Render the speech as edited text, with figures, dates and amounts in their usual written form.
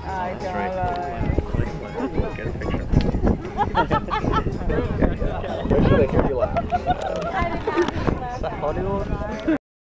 Ay, qué That's malo. right. Get a picture. Where should I hear